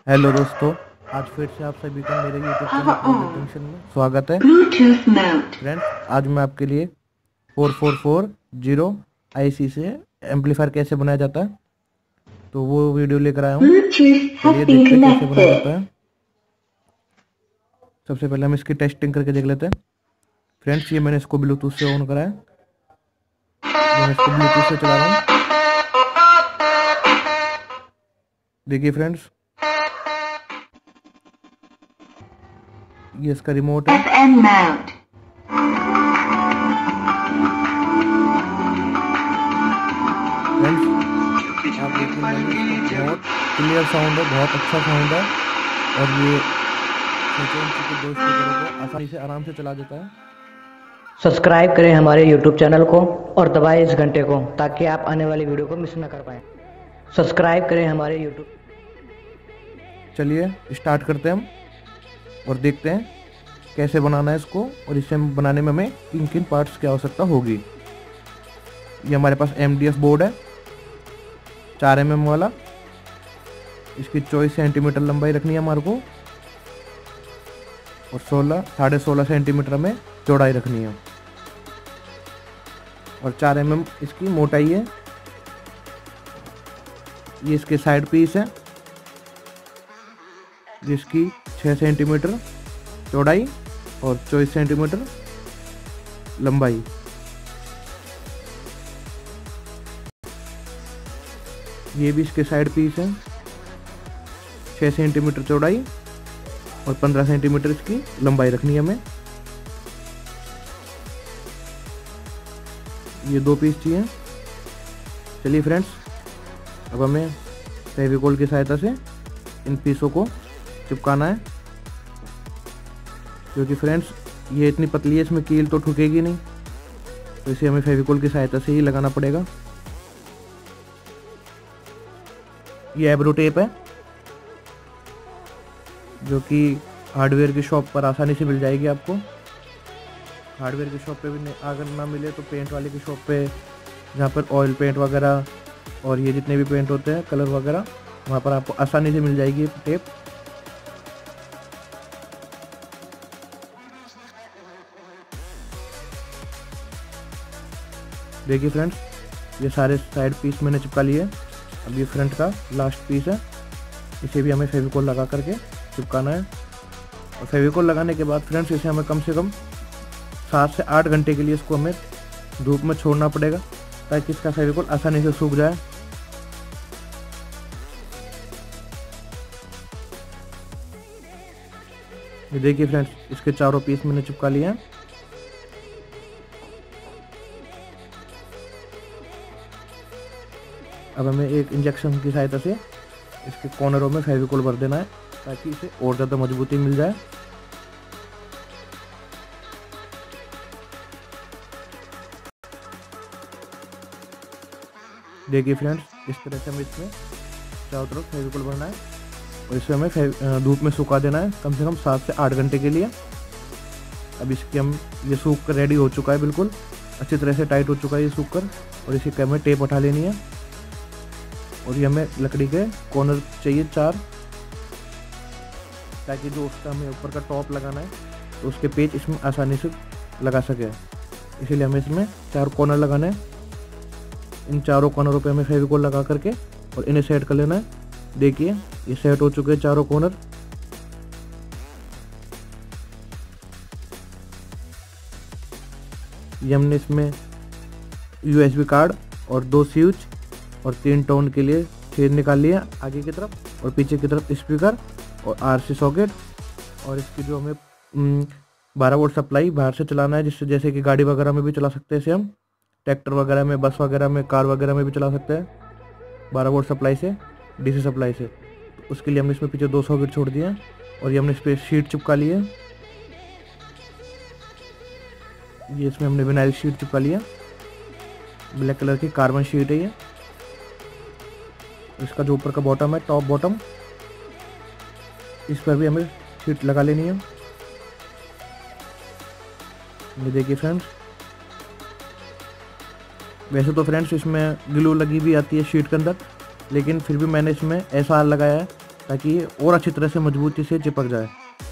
Hello दोस्तों। आज फिर से आप सभी का मेरे YouTube channel Power project on. Junction में स्वागत है। Bluetooth mode. फ्रेंड्स, आज मैं आपके लिए 4440 आईसी से एम्पलीफायर कैसे बनाया जाता है तो वो वीडियो लेकर आया हूँ। Bluetooth चलिए has been देखते हैं कैसे बनाया जाता connected. है। सबसे पहले हम इसकी टेस्टिंग करके देख लेते हैं। फ्रेंड्स, ये मैंने इसको ब्लूटूथ से ऑन करा है। ये मैं इसको ब्लूटूथ से चला रहा हूँ। देखिए फ्रेंड्स, ये इसका रिमोट है। FM mode. फ्रेंड्स, आप देखिए, मैंने इसको बहुत क्लियर साउंड है, बहुत अच्छा साउंड है और ये 6 इंच के 2 स्पीकरों को आसानी से आराम से चला देता है। सब्सक्राइब करें हमारे YouTube चैनल को और दबाएं इस घंटे को ताकि आप आने वाली वीडियो को मिस ना कर पाएं। सब्सक्राइब करें हमारे YouTube। चलिए स्टार्ट करते हैं हम और देखते हैं कैसे बनाना है इसको और इसे बनाने में हमें किन किन पार्ट्स की आवश्यकता होगी। ये हमारे पास MDF बोर्ड है 4 mm वाला। इसकी 24 सेंटीमीटर लंबाई रखनी है हमारे को और 16.5 सेंटीमीटर में चौड़ाई रखनी है और 4 mm इसकी मोटाई है। ये इसके साइड पीस है जिसकी 6 सेंटीमीटर चौड़ाई और 24 सेंटीमीटर लंबाई। ये भी इसके साइड पीस है, 6 सेंटीमीटर चौड़ाई और 15 सेंटीमीटर इसकी लंबाई रखनी है हमें। ये 2 पीस चाहिए। चलिए फ्रेंड्स, अब हमें फेविकोल की सहायता से इन पीसों को चिपकाना है क्योंकि फ्रेंड्स ये इतनी पतली है, इसमें कील तो ठुकेगी नहीं, तो इसे हमें फेविकोल की सहायता से ही लगाना पड़ेगा। ये एब्रो टेप है जो कि हार्डवेयर की शॉप पर आसानी से मिल जाएगी आपको। हार्डवेयर की शॉप पे भी अगर ना मिले तो पेंट वाले की शॉप पे, जहाँ पर ऑयल पेंट वगैरह और ये जितने भी पेंट होते हैं कलर वगैरह, वहाँ पर आपको आसानी से मिल जाएगी टेप। देखिए फ्रेंड्स, ये सारे साइड पीस मैंने चिपका लिए। अब ये फ्रंट का लास्ट पीस है, इसे भी हमें फेविकोल लगा करके चिपकाना है। और फेविकोल लगाने के बाद फ्रेंड्स इसे हमें कम से कम 7 से 8 घंटे के लिए इसको हमें धूप में छोड़ना पड़ेगा ताकि इसका फेविकोल आसानी से सूख जाए। ये देखिए फ्रेंड्स, इसके चारों पीस मैंने चिपका लिए हैं। अब हमें एक इंजेक्शन की सहायता से इसके कॉर्नरों में फेविकोल भर देना है ताकि इसे और ज़्यादा मजबूती मिल जाए। देखिए फ्रेंड्स, इस तरह से हमें इसमें चारों तरफ फेविकोल भरना है और इसे हमें धूप में सुखा देना है कम से कम 7 से 8 घंटे के लिए। अब इसकी ये सूख कर रेडी हो चुका है, बिल्कुल अच्छी तरह से टाइट हो चुका है ये सूख कर। और इसी हमें टेप उठा लेनी है और ये हमें लकड़ी के कॉर्नर चाहिए 4, ताकि जो उसका हमें ऊपर का टॉप लगाना है तो उसके पेच इसमें आसानी से लगा सके। इसीलिए हमें इसमें 4 कॉर्नर लगाने हैं। इन चारों कॉर्नरों पे हमें फेविकोल लगा करके और इन्हें सेट कर लेना है। देखिए ये सेट हो चुके हैं चारों कॉर्नर। ये हमने इसमें USB कार्ड और 2 स्विच और 3 टोन के लिए छेद निकाल लिया आगे की तरफ और पीछे की तरफ स्पीकर और RC सॉकेट। और इसकी जो हमें 12 वोल्ट सप्लाई बाहर से चलाना है, जिससे जैसे कि गाड़ी वगैरह में भी चला सकते हैं इसे हम, ट्रैक्टर वगैरह में, बस वगैरह में, कार वगैरह में भी चला सकते हैं 12 वोल्ट सप्लाई से, DC सप्लाई से। तो उसके लिए हमने इसमें पीछे 2 सॉकेट छोड़ दिए हैं और ये हमने इस पर शीट चिपका ली है। ये इसमें हमने विनाइल शीट चिपका लिया, ब्लैक कलर की कार्बन शीट है ये। इसका जो ऊपर का बॉटम है, टॉप बॉटम, इस पर भी हमें शीट लगा लेनी है। ये देखिए फ्रेंड्स, वैसे तो फ्रेंड्स इसमें ग्लू लगी भी आती है शीट के अंदर, लेकिन फिर भी मैंने इसमें SR लगाया है ताकि ये और अच्छी तरह से मजबूती से चिपक जाए।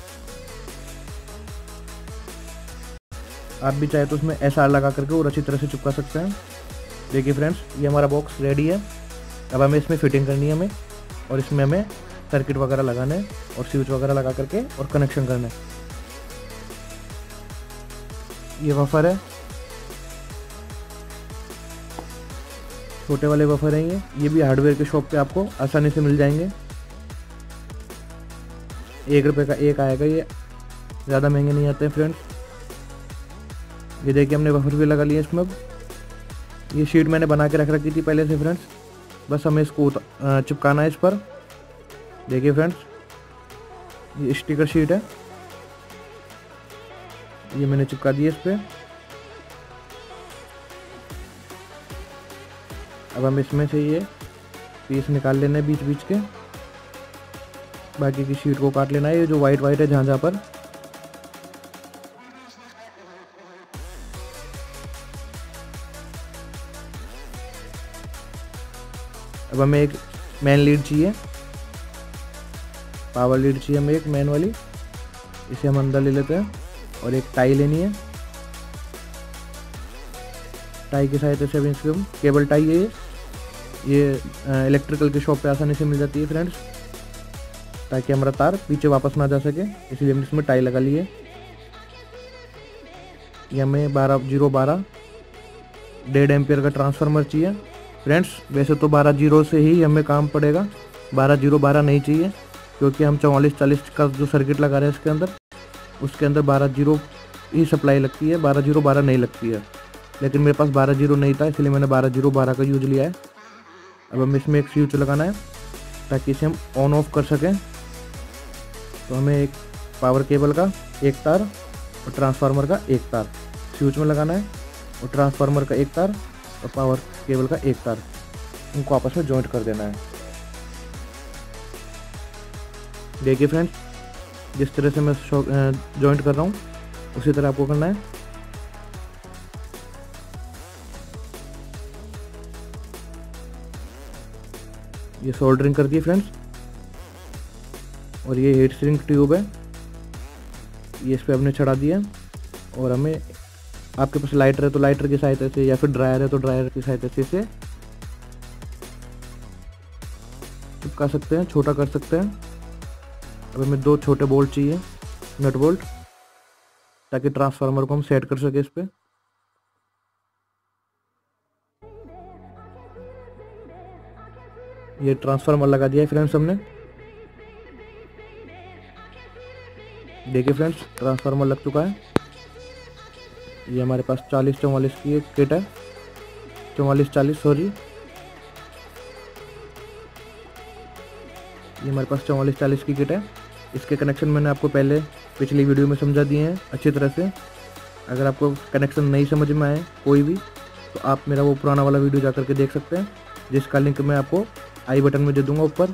आप भी चाहे तो उसमें SR लगा करके और अच्छी तरह से चिपका सकते हैं। देखिए फ्रेंड्स, ये हमारा बॉक्स रेडी है। अब हमें इसमें फिटिंग करनी है हमें, और इसमें हमें सर्किट वगैरह लगाना है और स्विच वगैरह लगा करके और कनेक्शन करना है। ये वफर है, छोटे वाले वफर हैं ये भी हार्डवेयर के शॉप पे आपको आसानी से मिल जाएंगे। 1 रुपये का एक आएगा, ये ज़्यादा महंगे नहीं आते हैं फ्रेंड्स। ये देखिए हमने वफर भी लगा लिया इसमें। अब ये शीट मैंने बना के रख रखी थी पहले से फ्रेंड्स, बस हमें इसको चिपकाना है इस पर। देखिए फ्रेंड्स, ये स्टिकर शीट है, ये मैंने चिपका दी है इस पर। अब हम इसमें से ये पीस निकाल लेना है बीच बीच के, बाकी की शीट को काट लेना है, ये जो वाइट वाइट है जहाँ जहाँ पर। अब हमें एक मेन लीड चाहिए, पावर लीड चाहिए हमें एक मेन वाली, इसे हम अंदर ले लेते हैं। और एक टाई लेनी है, टाई की सहायता से इसके हम केबल टाई है ये इलेक्ट्रिकल की शॉप पे आसानी से मिल जाती है फ्रेंड्स, ताकि हमारा तार पीछे वापस ना जा सके, इसलिए हमने इसमें टाई लगा ली है। ये हमें 12 1.5 एम्पियर का ट्रांसफार्मर चाहिए फ्रेंड्स। वैसे तो 12 से ही हमें काम पड़ेगा, 12 नहीं चाहिए, क्योंकि हम 4440 का जो सर्किट लगा रहे हैं इसके अंदर, उसके अंदर 12 ही सप्लाई लगती है, 12 नहीं लगती है। लेकिन मेरे पास 12 नहीं था, इसलिए मैंने 12 का यूज लिया है। अब हमें इसमें एक स्विच लगाना है ताकि इसे हम ऑन ऑफ कर सकें। तो हमें एक पावर केबल का एक तार और ट्रांसफार्मर का एक तार स्विच में लगाना है, और ट्रांसफार्मर का एक तार और पावर केबल का एक तार, उनको आपस में जॉइंट कर देना है। देखिए फ्रेंड्स, जिस तरह से मैं जॉइंट कर रहा हूँ उसी तरह आपको करना है। ये सोल्डरिंग कर दी फ्रेंड्स, और ये हीट सिंक ट्यूब है, ये इस पर हमने चढ़ा दिया। और हमें, आपके पास लाइटर है तो लाइटर की सहायता से, या फिर ड्रायर है तो ड्रायर की सहायता से इसे चिपका सकते हैं, छोटा कर सकते हैं। अब हमें 2 छोटे बोल्ट चाहिए, नट बोल्ट, ताकि ट्रांसफार्मर को हम सेट कर सके इस पे। ये ट्रांसफार्मर लगा दिया है फ्रेंड्स हमने। देखिए फ्रेंड्स, ट्रांसफार्मर लग चुका है। ये हमारे पास 40-44 की एक किट है, 44-40 सॉरी, ये हमारे पास 44-40 की किट है। इसके कनेक्शन मैंने आपको पहले पिछली वीडियो में समझा दिए हैं अच्छी तरह से। अगर आपको कनेक्शन नहीं समझ में आए कोई भी, तो आप मेरा वो पुराना वाला वीडियो जा करके देख सकते हैं, जिसका लिंक मैं आपको आई बटन में दे दूंगा। ऊपर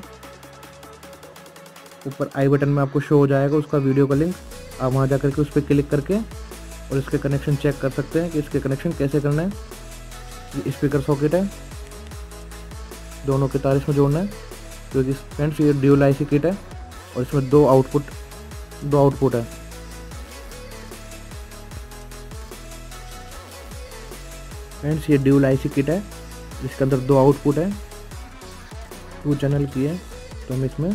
आई बटन में आपको शो हो जाएगा उसका वीडियो का लिंक, आप वहाँ जा करके उस पर क्लिक करके और इसके कनेक्शन चेक कर सकते हैं कि इसके कनेक्शन कैसे करना है। ये स्पीकर सॉकेट है, दोनों के तार इसमें जोड़ना है, क्योंकि फ्रेंड्स ये ड्यूल आईसी किट है और इसमें 2 आउटपुट है। फ्रेंड्स ये ड्यूल आईसी किट है जिसके अंदर 2 आउटपुट है, 2 चैनल की है। तो हम इसमें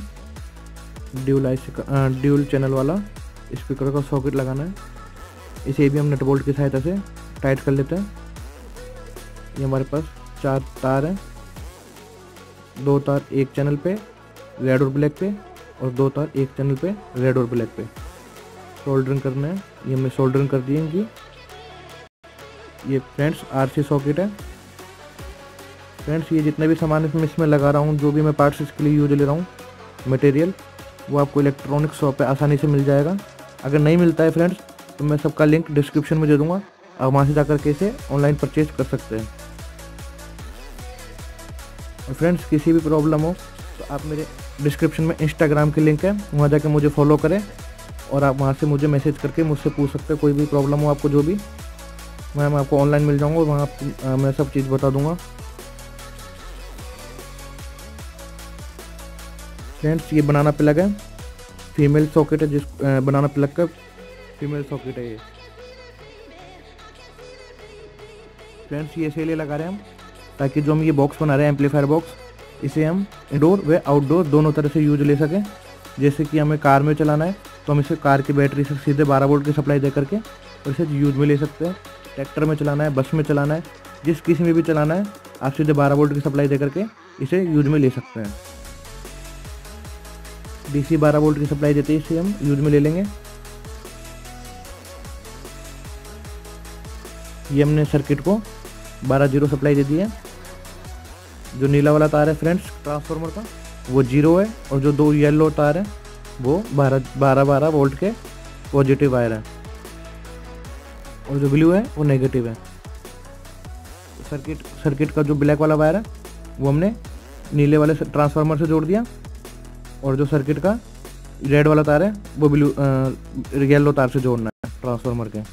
ड्यूल चैनल वाला स्पीकर का सॉकेट लगाना है। इसे भी हम नट बोल्ट की सहायता से टाइट कर लेते हैं। ये हमारे पास 4 तार हैं, 2 तार एक चैनल पे रेड और ब्लैक पे, और 2 तार एक चैनल पे रेड और ब्लैक पे सोल्डरिंग करना है। ये हमने सोल्डरिंग कर दी है इनकी। ये फ्रेंड्स आरसी सॉकेट है। फ्रेंड्स ये जितने भी सामान इसमें लगा रहा हूँ, जो भी मैं पार्ट्स इसके लिए यूज ले रहा हूँ मटेरियल, वो आपको इलेक्ट्रॉनिक शॉप पे आसानी से मिल जाएगा। अगर नहीं मिलता है फ्रेंड्स, तो मैं सबका लिंक डिस्क्रिप्शन में दे दूंगा, आप वहाँ से जाकर के इसे ऑनलाइन परचेज कर सकते हैं। और फ्रेंड्स किसी भी प्रॉब्लम हो तो आप मेरे डिस्क्रिप्शन में इंस्टाग्राम की लिंक है, वहाँ जाकर मुझे फॉलो करें और आप वहाँ से मुझे मैसेज करके मुझसे पूछ सकते हैं। कोई भी प्रॉब्लम हो आपको, जो भी, मैं आपको ऑनलाइन मिल जाऊँगा, वहाँ मैं सब चीज़ बता दूँगा। फ्रेंड्स ये बनाना प्लग है, फीमेल सॉकेट है, जिस बनाना प्लग का फीमेल सॉकेट है ये। फ्रेंड्स ये इसीलिए लगा रहे हैं हम, ताकि जो हम ये बॉक्स बना रहे हैं एम्पलीफायर बॉक्स, इसे हम इंडोर व आउटडोर दोनों तरह से यूज ले सकें। जैसे कि हमें कार में चलाना है तो हम इसे कार की बैटरी से सीधे 12 वोल्ट की सप्लाई दे करके और इसे यूज में ले सकते हैं। ट्रैक्टर में चलाना है, बस में चलाना है, जिस किसी में भी चलाना है, आप सीधे 12 वोल्ट की सप्लाई दे करके इसे यूज में ले सकते हैं। DC 12 वोल्ट की सप्लाई देते ही इसे हम यूज में ले लेंगे। ये हमने सर्किट को 12 जीरो सप्लाई दे दी है। जो नीला वाला तार है फ्रेंड्स ट्रांसफार्मर का वो 0 है, और जो 2 येलो तार है वो 12 वोल्ट के पॉजिटिव वायर है, और जो ब्लू है वो नेगेटिव है। सर्किट का जो ब्लैक वाला वायर है वो हमने नीले वाले ट्रांसफार्मर से जोड़ दिया, और जो सर्किट का रेड वाला तार है वो येलो तार से जोड़ना है ट्रांसफार्मर के।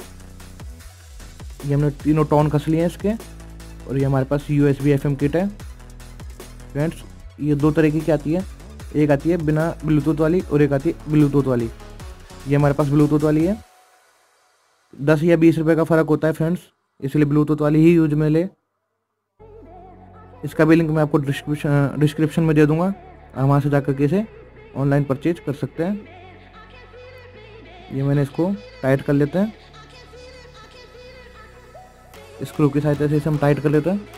ये हमने तीनों टोन कस लिए हैं इसके, और ये हमारे पास USB FM किट है। फ्रेंड्स ये 2 तरह की आती है, एक आती है बिना ब्लूटूथ वाली और एक आती है ब्लूटूथ वाली। ये हमारे पास ब्लूटूथ वाली है। 10 या 20 रुपये का फ़र्क होता है फ्रेंड्स, इसलिए ब्लूटूथ वाली ही यूज में ले। इसका भी लिंक मैं आपको डिस्क्रिप्शन में दे दूंगा, आप वहाँ से जाकर के इसे ऑनलाइन परचेज कर सकते हैं। ये मैंने इसको टाइट कर लेते हैं, स्क्रू की सहायता से इसे हम टाइट कर लेते हैं।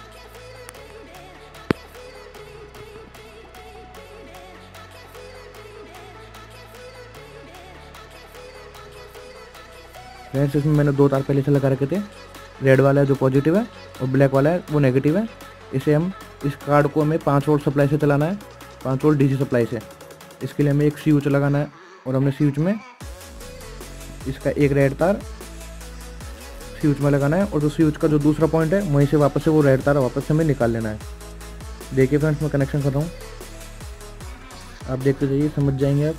फ्रेंड्स इसमें मैंने 2 तार पहले से लगा रखे थे, रेड वाला है जो पॉजिटिव है और ब्लैक वाला है वो नेगेटिव है। इसे हम इस कार्ड को हमें 5 वोल्ट सप्लाई से चलाना है, 5 वोल्ट DC सप्लाई से। इसके लिए हमें एक स्विच लगाना है, और हमने स्विच में इसका एक रेड तार स्विच में लगाना है, और जो स्विच का जो दूसरा पॉइंट है वहीं से वापस से वो रेड तार वापस से हमें निकाल लेना है। देखिए फ्रेंड्स मैं कनेक्शन कर रहा हूँ, आप देखते जाइए, समझ जाएंगे आप।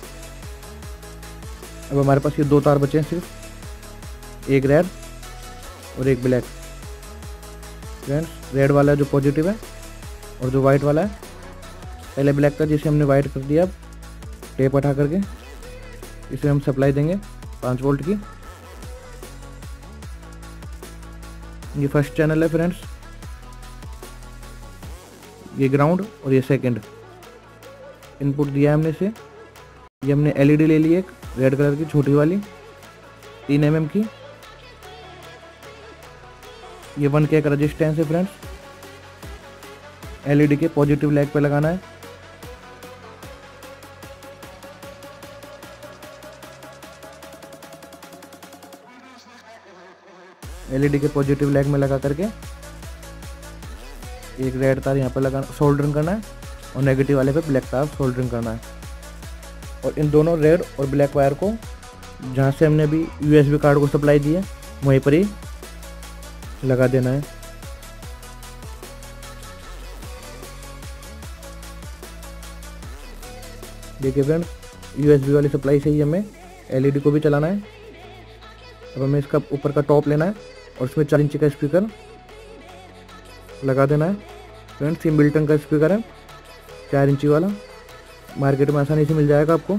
अब हमारे पास ये 2 तार बचे हैं सिर्फ, एक रेड और एक ब्लैक। फ्रेंड्स रेड वाला जो पॉजिटिव है और जो वाइट वाला है, पहले ब्लैक का जिसे हमने वाइट कर दिया, अब टेप हटा करके इसे हम सप्लाई देंगे 5 वोल्ट की। ये फर्स्ट चैनल है फ्रेंड्स, ये ग्राउंड और ये सेकंड। इनपुट दिया है हमने इसे। ये हमने LED ले ली एक रेड कलर की छोटी वाली 3 mm की। ये 1 K का रजिस्टेंस है फ्रेंड्स। LED के पॉजिटिव लेग पे लगाना है। LED के पॉजिटिव लेग में लगा करके एक रेड तार यहाँ पे लगाना, सोल्डरिंग करना है, और नेगेटिव वाले पे ब्लैक तार सोल्डरिंग करना है। और इन दोनों रेड और ब्लैक वायर को जहाँ से हमने अभी USB कार्ड को सप्लाई दी है वहीं पर ही लगा देना है। देखिए फ्रेंड्स USB वाली सप्लाई से ही हमें LED को भी चलाना है। अब हमें इसका ऊपर का टॉप लेना है और इसमें 4 इंच का स्पीकर लगा देना है। फ्रेंड्स ये मिल्टन का स्पीकर है 4 इंची वाला, मार्केट में आसानी से मिल जाएगा आपको।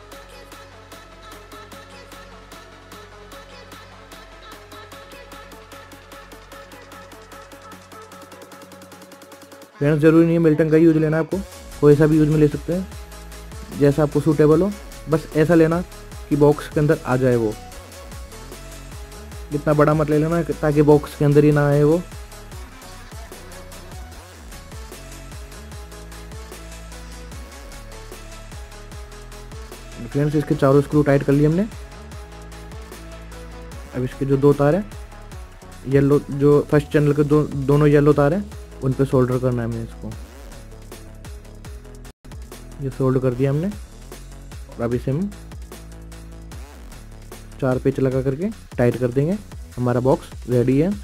फ्रेंड्स ज़रूरी नहीं है मिल्टन का यूज लेना, आपको कोई सा भी यूज में ले सकते हैं जैसा आपको सूटेबल हो। बस ऐसा लेना कि बॉक्स के अंदर आ जाए वो, इतना बड़ा मत ले लेना ताकि बॉक्स के अंदर ही ना आए वो। फ्रेंड्स इसके चारों स्क्रू टाइट कर लिए हमने। अब इसके जो 2 तार है येलो, जो फर्स्ट चैनल के दोनों येलो तार हैं उन पे सोल्डर करना है हमें इसको। ये सोल्डर कर दिया हमने, और अब इसे हम 4 पेच लगा करके टाइट कर देंगे। हमारा बॉक्स रेडी है।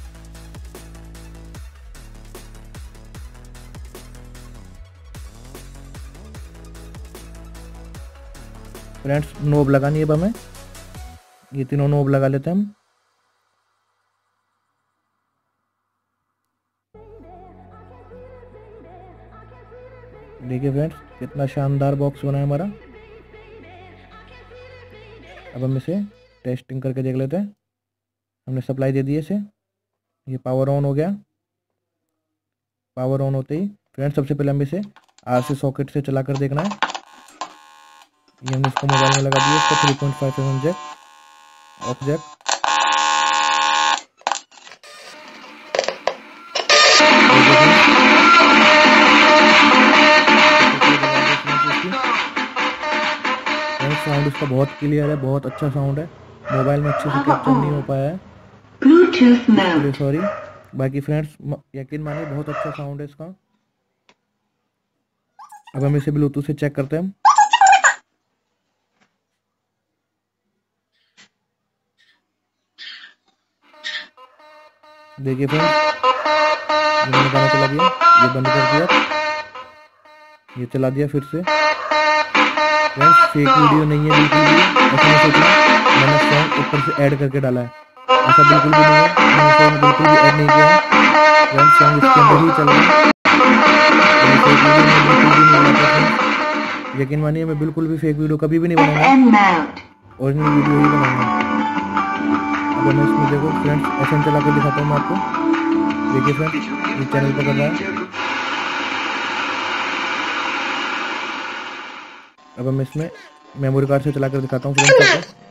फ्रेंड्स नोब लगानी है अब हमें, ये तीनों नोब लगा लेते हैं हम। देखिए फ्रेंड्स कितना शानदार बॉक्स बना है हमारा। अब हम इसे टेस्टिंग करके देख लेते हैं। हमने सप्लाई दे दी है इसे, ये पावर ऑन हो गया। पावर ऑन होते ही फ्रेंड्स सबसे पहले हम इसे आरसी सॉकेट से चला कर देखना है। ये हमने इसको मोबाइल में लगा दिया, इसका 3.5 mm jack, off jack. Sound इसका बहुत क्लियर है, बहुत अच्छा साउंड है। मोबाइल में अच्छे से कैप्चर नहीं हो पाया है, Bluetooth mode. सॉरी। बाकी फ्रेंड्स यकीन मानिए बहुत अच्छा साउंड है इसका। अब हम इसे ब्लूटूथ से चेक करते हैं। देखिए फ्रेंड्स ये मैंने गाना चला दिया, ये बंद कर दिया, ये चला दिया फिर से। फ्रेंड्स फेक वीडियो नहीं है बिल्कुल भी, ऐसा नहीं सोचना मैंने सॉन्ग ऊपर से ऐड करके डाला है, ऐसा बिल्कुल भी नहीं है। मैंने सॉन्ग बिल्कुल भी ऐड नहीं किया है। फ्रेंड्स सॉन्ग इसके अंदर ही चल रहा है, फेक वीडियो मैं बिल्कुल भी नहीं बनाता फ्रेंड्स। यकीन मानिए मैं बिल्कुल भी फेक वीडियो कभी भी नहीं बनाऊंगा, FM mode. ओरिजिनल वीडियो ही बनाऊंगा। अब मैं इसमें देखो फ्रेंड्स ऐसे चला के दिखाता हूँ मैं आपको। देखिए फ्रेंड्स ये चैनल पकड़ रहा है। अब हम इसमें मेमोरी कार्ड से चला कर दिखाता हूँ फ्रेंड्स आपको।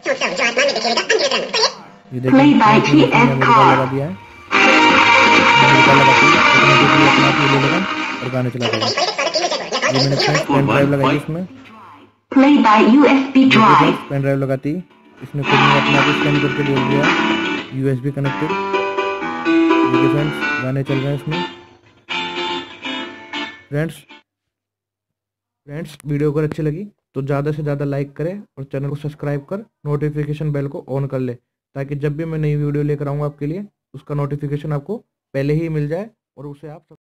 ये देखिए Play by memory TF card लगा card. दिया है। मेमोरी कार्ड लगाते ही ऑटोमेटिकली अपना आप ये ले लेगा और गाने चला देगा। ये मैंने फ्रेंड्स पेन ड्राइव लगाई इसमें। Play by USB drive. Pen drive लगाती इसने खुद में अपना आप स्कैन करके बोल दिया USB कनेक्टेड। देखिए फ्रेंड्स गाने चल रहे हैं इसमें। फ्रेंड्स वीडियो अगर अच्छी लगी तो ज़्यादा से ज़्यादा लाइक करें और चैनल को सब्सक्राइब कर नोटिफिकेशन बेल को ऑन कर ले, ताकि जब भी मैं नई वीडियो लेकर आऊँगा आपके लिए उसका नोटिफिकेशन आपको पहले ही मिल जाए और उसे आप